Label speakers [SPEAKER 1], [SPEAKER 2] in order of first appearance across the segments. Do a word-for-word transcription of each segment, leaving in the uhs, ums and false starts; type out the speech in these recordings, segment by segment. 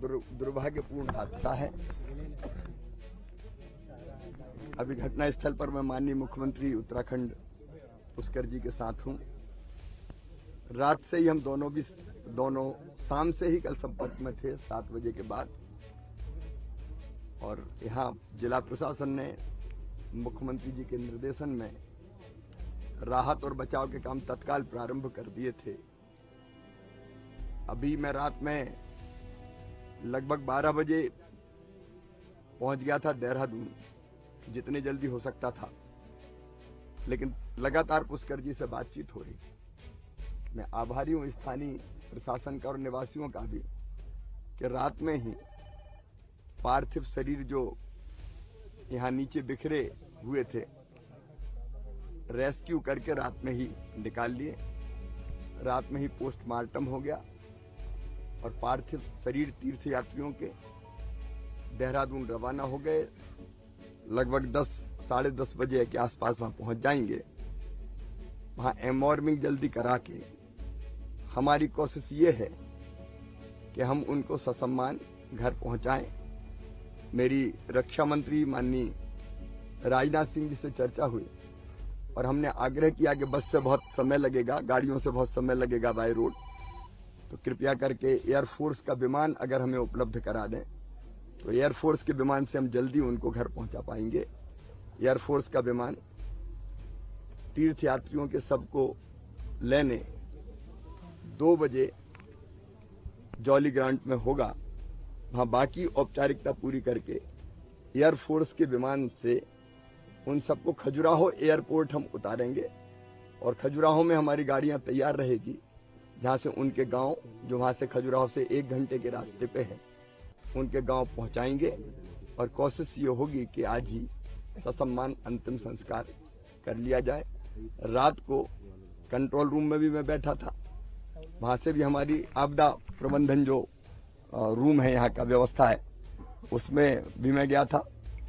[SPEAKER 1] दुर्भाग्यपूर्ण हादसा है। अभी घटना स्थल पर मैं माननीय मुख्यमंत्री उत्तराखंड पुष्कर जी के साथ हूं। रात से ही हम दोनों भी दोनों शाम से ही कल संपर्क में थे सात बजे के बाद, और यहाँ जिला प्रशासन ने मुख्यमंत्री जी के निर्देशन में राहत और बचाव के काम तत्काल प्रारंभ कर दिए थे। अभी मैं रात में लगभग बारह बजे पहुंच गया था देहरादून, जितने जल्दी हो सकता था, लेकिन लगातार पुष्कर जी से बातचीत हो रही। मैं आभारी हूं स्थानीय प्रशासन का और निवासियों का भी कि रात में ही पार्थिव शरीर जो यहाँ नीचे बिखरे हुए थे, रेस्क्यू करके रात में ही निकाल लिए। रात में ही पोस्टमार्टम हो गया और पार्थिव शरीर तीर्थ यात्रियों के देहरादून रवाना हो गए। लगभग दस साढ़े दस बजे के आसपास वहां पहुंच जाएंगे। वहां एम्बॉर्मिंग जल्दी करा के हमारी कोशिश ये है कि हम उनको ससम्मान घर पहुंचाएं। मेरी रक्षा मंत्री माननीय राजनाथ सिंह जी से चर्चा हुई और हमने आग्रह किया कि बस से बहुत समय लगेगा, गाड़ियों से बहुत समय लगेगा बाय रोड, तो कृपया करके एयरफोर्स का विमान अगर हमें उपलब्ध करा दें तो एयरफोर्स के विमान से हम जल्दी उनको घर पहुंचा पाएंगे। एयरफोर्स का विमान तीर्थ यात्रियों के सबको लेने दो बजे जॉली ग्रांट में होगा। वहां बाकी औपचारिकता पूरी करके एयरफोर्स के विमान से उन सबको खजुराहो एयरपोर्ट हम उतारेंगे और खजुराहो में हमारी गाड़ियां तैयार रहेगी, जहां से उनके गांव, जो वहां से खजुराहो से एक घंटे के रास्ते पे है, उनके गांव पहुंचाएंगे। और कोशिश ये होगी कि आज ही ससम्मान अंतिम संस्कार कर लिया जाए। रात को कंट्रोल रूम में भी मैं बैठा था, वहां से भी हमारी आपदा प्रबंधन जो रूम है, यहाँ का व्यवस्था है, उसमें भी मैं गया था।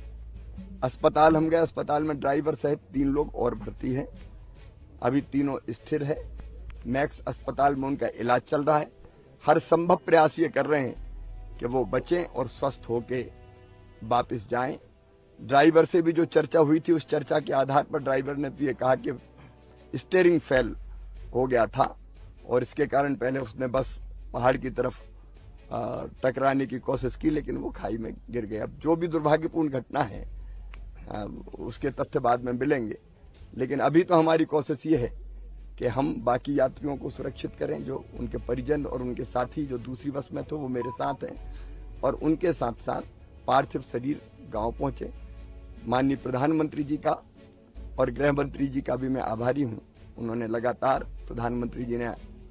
[SPEAKER 1] अस्पताल हम गए, अस्पताल में ड्राइवर सहित तीन लोग और भर्ती हैं। अभी तीनों स्थिर है। मैक्स अस्पताल में उनका इलाज चल रहा है। हर संभव प्रयास ये कर रहे हैं कि वो बचें और स्वस्थ होके वापस जाएं। ड्राइवर से भी जो चर्चा हुई थी, उस चर्चा के आधार पर ड्राइवर ने तो ये कहा कि स्टीयरिंग फेल हो गया था और इसके कारण पहले उसने बस पहाड़ की तरफ टकराने की कोशिश की, लेकिन वो खाई में गिर गया। अब जो भी दुर्भाग्यपूर्ण घटना है आ, उसके तथ्य बाद में मिलेंगे, लेकिन अभी तो हमारी कोशिश ये है कि हम बाकी यात्रियों को सुरक्षित करें। जो उनके परिजन और उनके साथी जो दूसरी बस में थे वो मेरे साथ हैं, और उनके साथ साथ पार्थिव शरीर गांव पहुंचे। माननीय प्रधानमंत्री जी का और गृह मंत्री जी का भी मैं आभारी हूं। उन्होंने लगातार, प्रधानमंत्री जी ने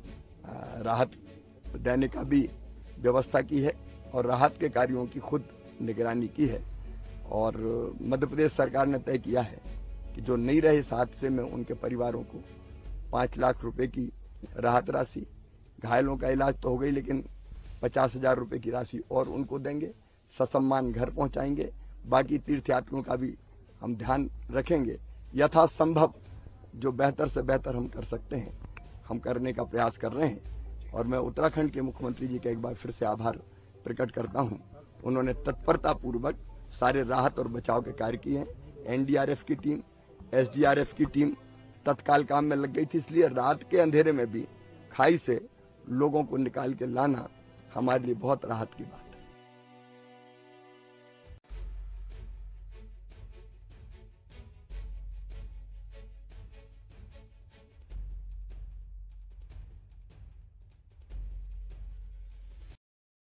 [SPEAKER 1] राहत देने का भी व्यवस्था की है और राहत के कार्यों की खुद निगरानी की है। और मध्य प्रदेश सरकार ने तय किया है कि जो नहीं रहे इस हादसे में, उनके परिवारों को पांच लाख रुपए की राहत राशि, घायलों का इलाज तो हो गई, लेकिन पचास हजार रुपए की राशि और उनको देंगे। ससम्मान घर पहुंचाएंगे। बाकी तीर्थयात्रियों का भी हम ध्यान रखेंगे। यथासंभव जो बेहतर से बेहतर हम कर सकते हैं, हम करने का प्रयास कर रहे हैं। और मैं उत्तराखंड के मुख्यमंत्री जी का एक बार फिर से आभार प्रकट करता हूं। उन्होंने तत्परता पूर्वक सारे राहत और बचाव के कार्य किए हैं। एनडीआरएफ की टीम, एसडीआरएफ की टीम तत्काल काम में लग गई थी, इसलिए रात के अंधेरे में भी खाई से लोगों को निकाल के लाना हमारे लिए बहुत राहत की बात है।